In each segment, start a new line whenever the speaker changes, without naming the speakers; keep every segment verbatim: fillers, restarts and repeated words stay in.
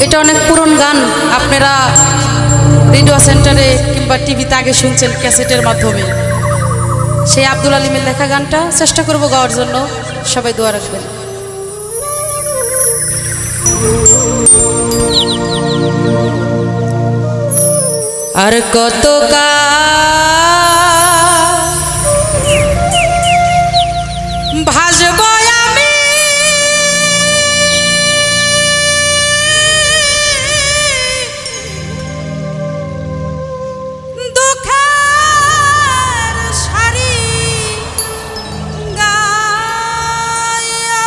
এটা অনেক পুরনো গান, আপনারা রেডিও সেন্টারে কিংবা টিভিতে আগে শুনছেন ক্যাসেটের মাধ্যমে। সেই আব্দুল আলিমের লেখা গানটা চেষ্টা করব গাওয়ার জন্য, সবাই দোয়া রাখবেন। আর কত ভাসব আমি দুঃখের সারি গায়া,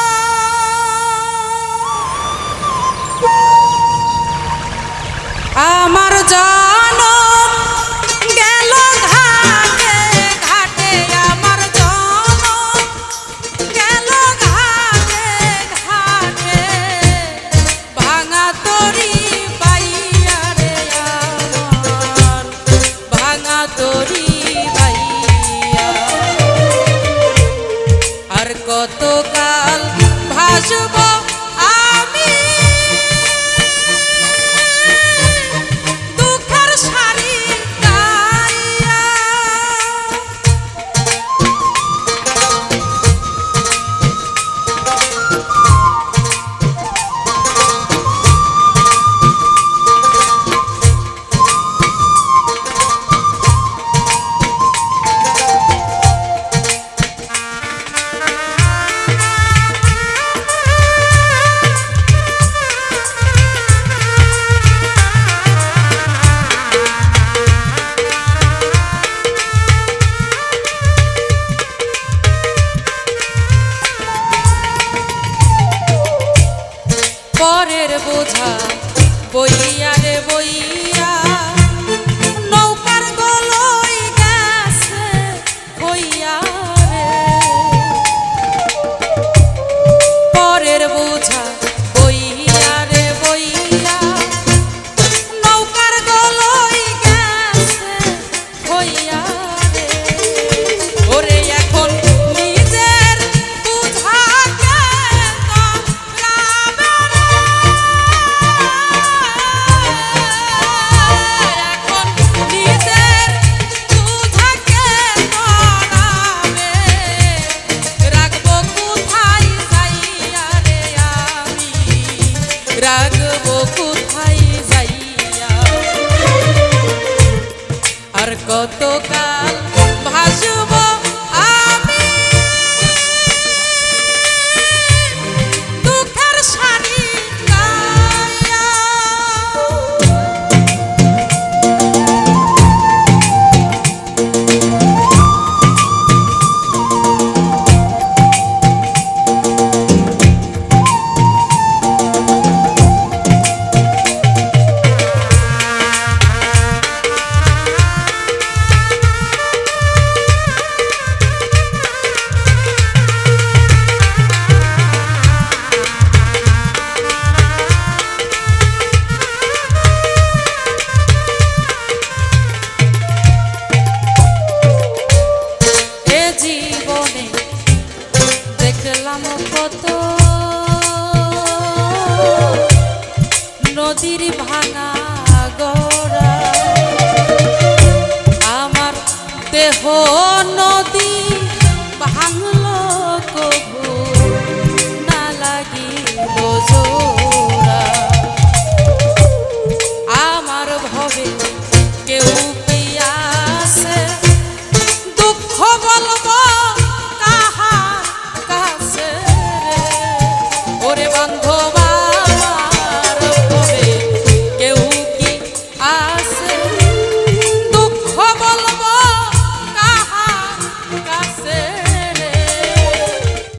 আমার জান গেল ঘাটে ঘাটে, আমার জান গেল ঘাটে ঘাটে, ভাঙা তরি বাইয়া রে আমার, ভাঙা তরি বাইয়া। আর কতকাল ভাসব আমি দুঃখের সারি গাইয়া। পরের বোঝা বইয়া রে বইয়া, নৌকার গলই গেছে বইয়া রে। পরের বোঝা বইয়া রে বইয়া, নৌকার গলই গেছে বইয়া রে। ওরে এখন নিজের বুঝাকে তোমরা রাখবো কোথায় যাইয়া। আর কতকাল ভাসব আমি দুঃখের সারি গাইয়া। জীবনে দেখলাম কত নদীর ভাঙা গড়া, আমার দেহ